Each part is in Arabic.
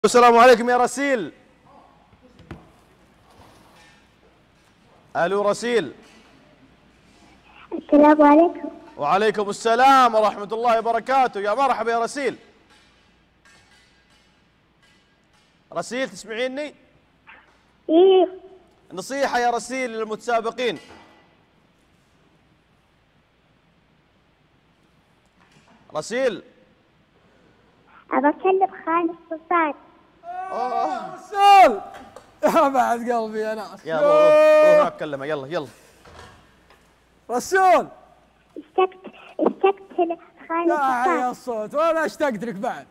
السلام عليكم يا رسيل. الو رسيل. السلام عليكم. وعليكم السلام ورحمة الله وبركاته. يا مرحبا يا رسيل. رسيل تسمعيني؟ ايه. نصيحة يا رسيل للمتسابقين. رسيل. ابى اكلم خالد سلطان. رسول يا بعد قلبي يا ناس. يلا روح اتكلمها. يلا يلا رسول. اشتقت لخالد يا سلطان. الصوت وانا اشتقت لك بعد.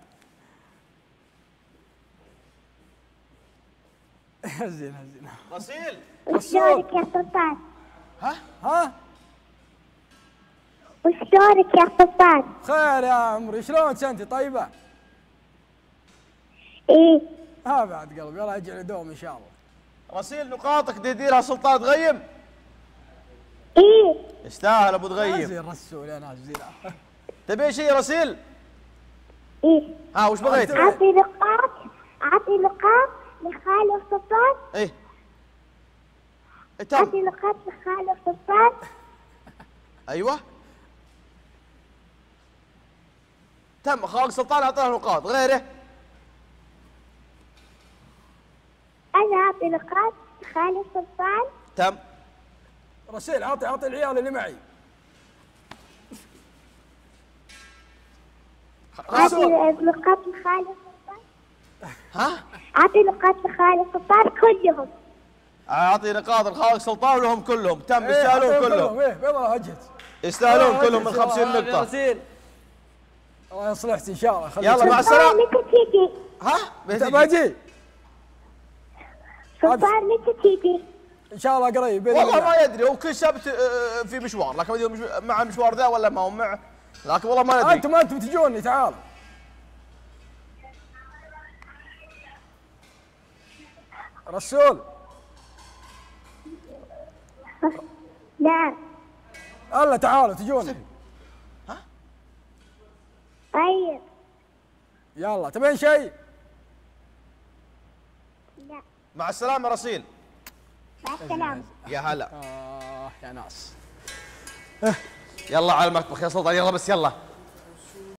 زين زين. رسيل. وشلونك يا سلطان؟ ها وشلونك يا سلطان؟ خير يا عمري، شلونك انت؟ طيبه؟ ايه. ها بعد قلبي، الله يجعل دوم ان شاء الله. رسيل نقاطك تديرها سلطان تغيم. ايه. يستاهل ابو تغيم. زين رسول يا ناس زين. تبي شيء يا رسيل؟ ايه. ها وش بغيت؟ اعطي نقاط لخالد سلطان. ايه اعطي نقاط لخالد سلطان. ايوه تم. خالد سلطان اعطاه نقاط. غيره؟ انا اعطي نقاط لخالد سلطان. تم. رسيل اعطي العيال اللي معي. اعطي نقاط لخالد سلطان. ها؟ اعطي نقاط لخالد سلطان كلهم. اعطي نقاط لخالد سلطان لهم كلهم. تم. يستاهلون كلهم. ايه بيض الله وجهك. يستاهلون كلهم من 50 نقطة. الله يصلحك ان شاء الله. يلا مع السلامة. متى تيجي؟ ها؟ باجي سلطان متى تيجي؟ ان شاء الله قريب باذن والله الله. ما يدري. هو كل سبت في مشوار، لكن ما ادري مع المشوار ذا ولا ما هو معه، لكن والله ما ندري. انتم تجوني. تعال رسول. نعم. الله تعالوا تجوني. طيب. يلا تبين شيء؟ لا. مع السلامة رسيل. مع السلامة. يا هلا. يا ناس. يلا على المطبخ يا سلطان. يلا بس يلا.